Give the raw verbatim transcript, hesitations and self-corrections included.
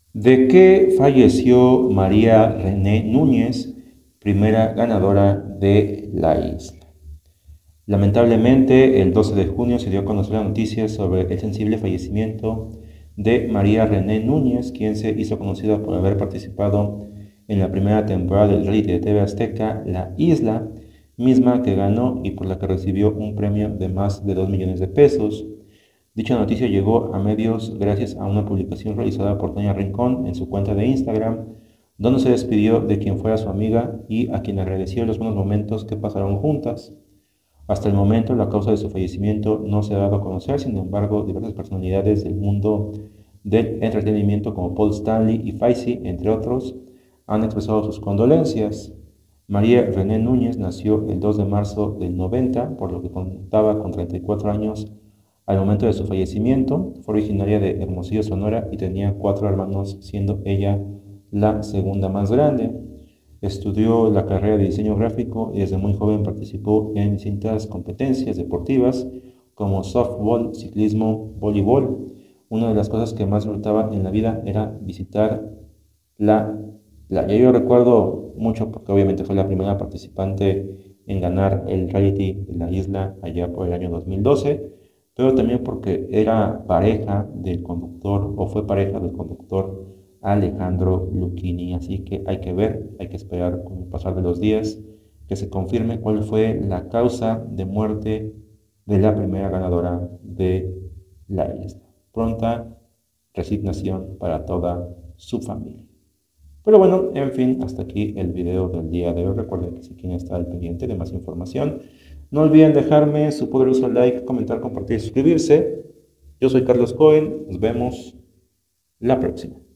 ¿De qué falleció María René Núñez, primera ganadora de la isla? Lamentablemente, el doce de junio se dio a conocer la noticia sobre el sensible fallecimiento de María René Núñez, quien se hizo conocida por haber participado en la primera temporada del reality de T V Azteca, La Isla, misma que ganó y por la que recibió un premio de más de dos millones de pesos. Dicha noticia llegó a medios gracias a una publicación realizada por Tania Rincón en su cuenta de Instagram, donde se despidió de quien fuera su amiga y a quien agradeció los buenos momentos que pasaron juntas. Hasta el momento, la causa de su fallecimiento no se ha dado a conocer, sin embargo, diversas personalidades del mundo del entretenimiento como Paul Stanley y Faisy, entre otros, han expresado sus condolencias. María René Núñez nació el dos de marzo del noventa, por lo que contaba con treinta y cuatro años al momento de su fallecimiento. Fue originaria de Hermosillo, Sonora, y tenía cuatro hermanos, siendo ella la segunda más grande. Estudió la carrera de diseño gráfico y desde muy joven participó en distintas competencias deportivas como softball, ciclismo, voleibol. Una de las cosas que más disfrutaba en la vida era visitar la playa. Yo recuerdo mucho porque obviamente fue la primera participante en ganar el reality de La Isla allá por el año dos mil doce, pero también porque era pareja del conductor o fue pareja del conductor Alejandro Lucchini. Así que hay que ver, hay que esperar con el pasar de los días que se confirme cuál fue la causa de muerte de la primera ganadora de la isla. Pronta resignación para toda su familia. Pero bueno, en fin, hasta aquí el video del día de hoy. Recuerden que si quieren estar al pendiente de más información, no olviden dejarme su poderoso like, comentar, compartir y suscribirse. Yo soy Carlos Cohen, nos vemos la próxima.